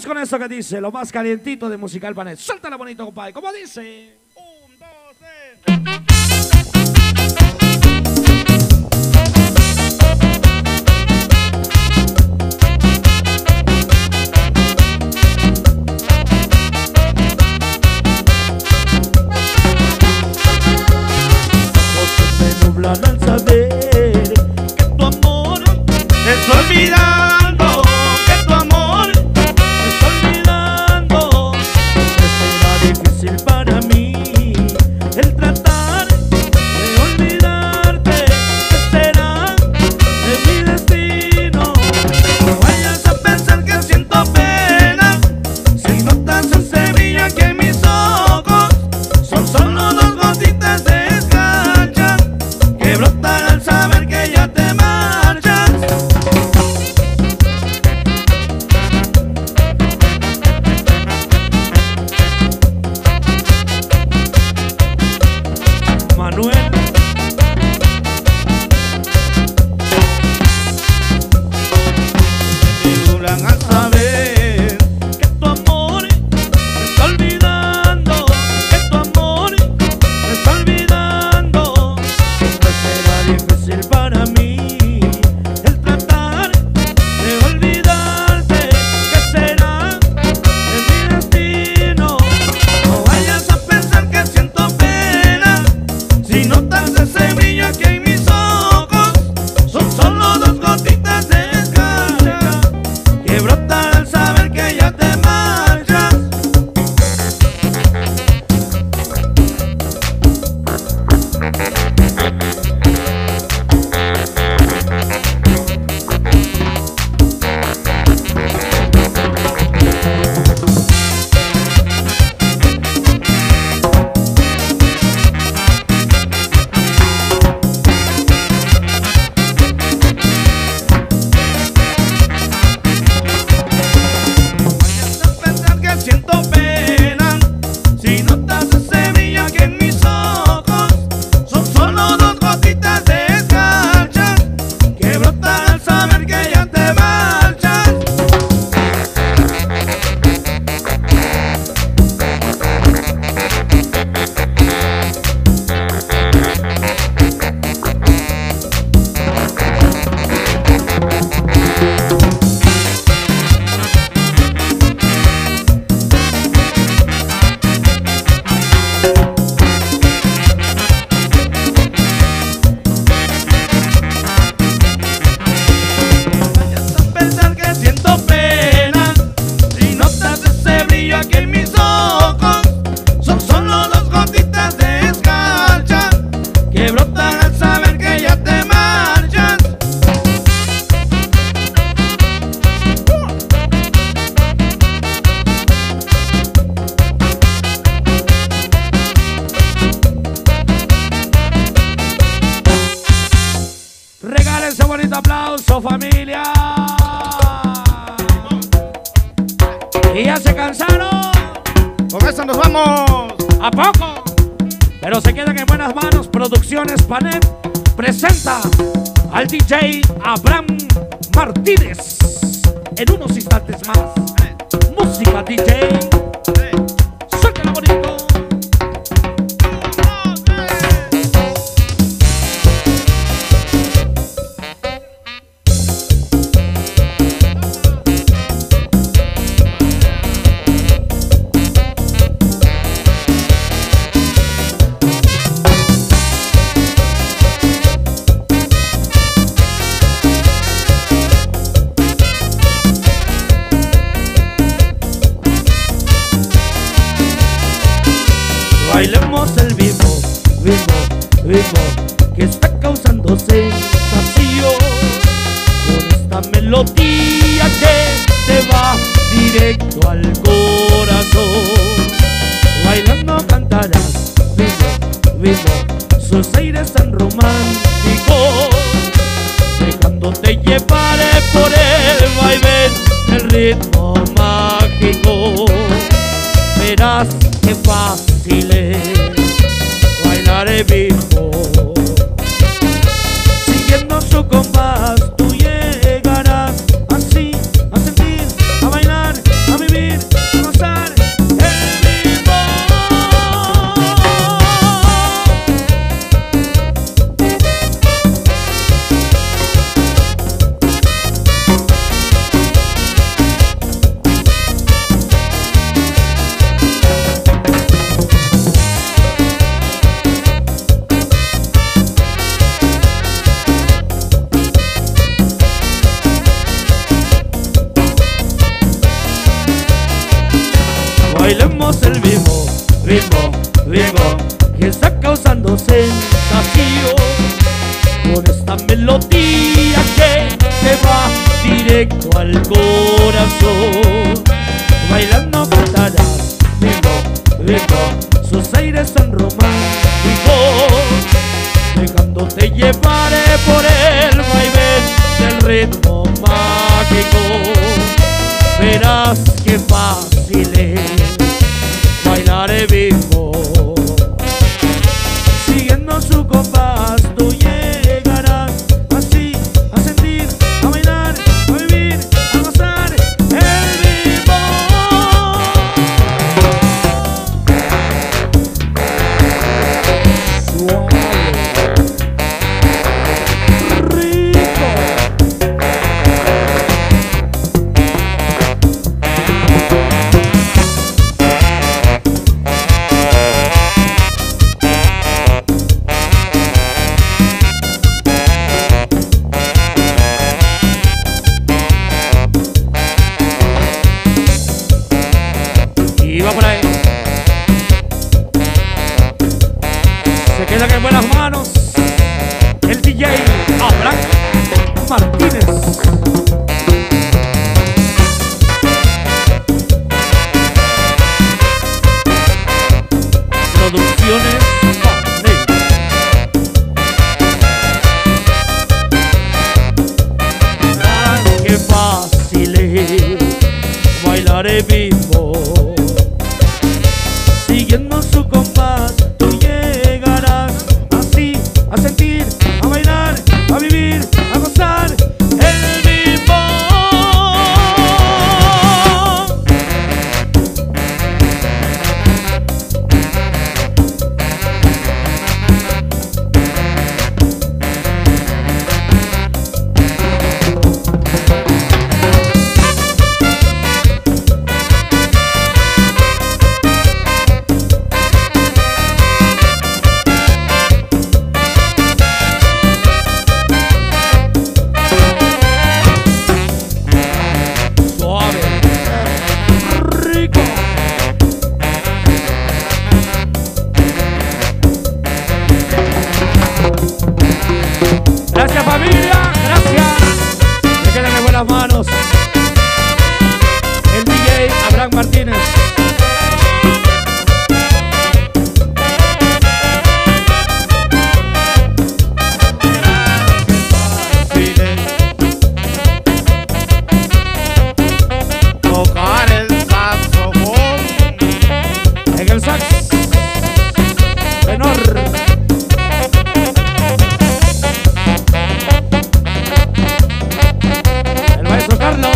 Vamos con eso que dice, lo más calientito de Musical Panet. Suéltala bonito, compadre. ¿Cómo dice? 1, 2, 3. Al saber que tu amor Te estoy olvidando que tu amor me está olvidando, que será difícil para mí el tratar de olvidarte, que será de mi destino. no vayas a pensar que siento pena si notas ese brillo aquí en mis ojos. Son solo 2 gotitas de escarcha que brotan al saber que ya te marchas. Manuel, Me nublan al saber que tu amor me está olvidando, que tu amor me está olvidando, que será difícil para mí el tratar de olvidarte, que será de mi destino. no vayas a pensar que siento pena si notas ese brillo aquí en mis ojos. Son solo 2 gotitas de escarcha que brotan al saber que ya te marchas. Pensar que siento pena si notas ese brillo aquí en mis ojos. Son solo 2 gotitas de escarcha que brotan al saber que ya te marchas. Vayas a pensar que siento pena si notas ese brillo aquí en mis ojos. Son solo 2 gotitas de escarcha que brotan al saber que ya te marchas. Regálense bonito aplauso, familia. Y ya se cansaron. Con eso nos vamos. ¿A poco? Pero se quedan en buenas manos. Producciones Panet presenta al DJ Abraham Martínez. En unos instantes más. Música DJ. Suéltala bonito. Bailemos el vivo, vivo, vivo, que está causando sensación con esta melodía que te va directo al corazón. Bailando cantarás, vivo, vivo, sus aires tan románticos, dejándote llevar por el vaivén del ritmo mágico. Verás que fácil es bailar en vivo, siguiendo su compás. Tú llegarás así a sentir, a bailar, a vivir. Bailemos el ritmo, ritmo, ritmo que está causando sensación con esta melodía que se va directo al corazón. Bailando cantarás, ritmo, ritmo, sus aires son románticos, dejándote llevar por el vaivén del ritmo mágico. Verás que fácil es bailar el ritmo, siguiendo su compás tú llegarás así a sentir, a bailar, a vivir, a gozar el ritmo. Y va por ahí. Se queda en buenas manos el DJ Abraham Martínez. Producciones Panet. Qué fácil es bailar el ritmo, siguiendo su compás tú llegarás así a sentir, a bailar, a vivir, a gozar el ritmo. Gracias familia, gracias. Se quedan en buenas manos el DJ Abraham Martínez. Tocar el saxofón En el sax tenor. El maestro Carlos.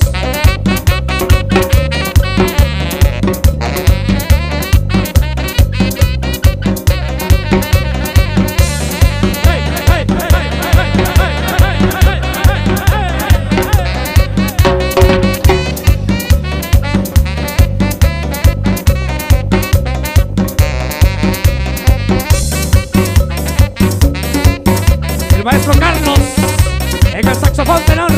El maestro Carlos en el saxofón tenor.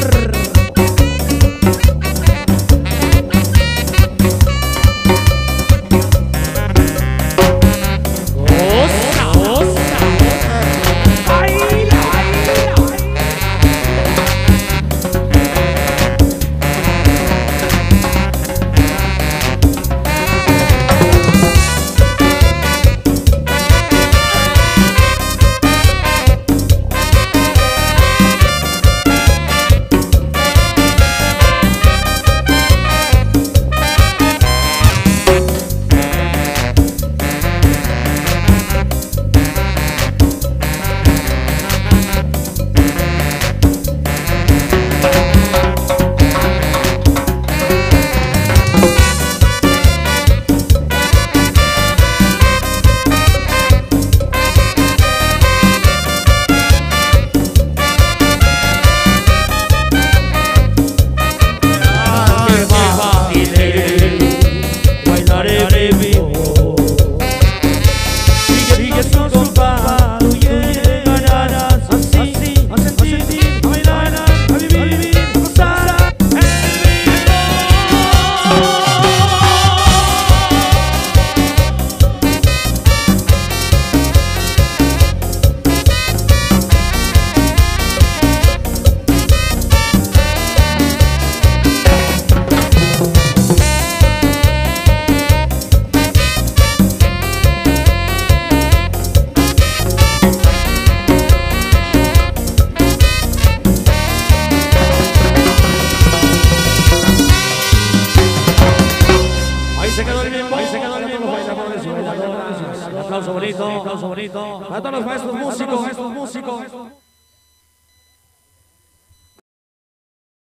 se quedó el mismo, ahí se quedó el mismo. Un aplauso bonito, para todos los maestros músicos.